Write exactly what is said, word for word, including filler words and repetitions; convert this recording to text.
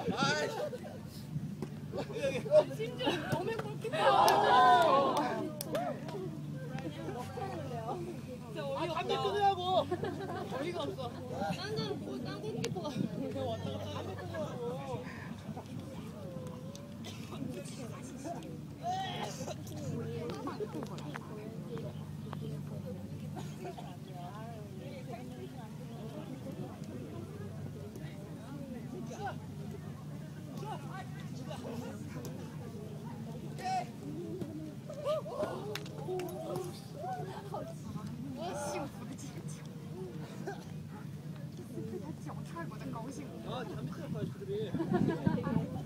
심지어 너무 골키퍼. 진짜 어이가 없다. 끊으라고. 어이가 없어. 딴 사람 보고 딴 골키퍼가 그냥 왔다 갔다 하고. 아, 잠시만 봐요, 그들이.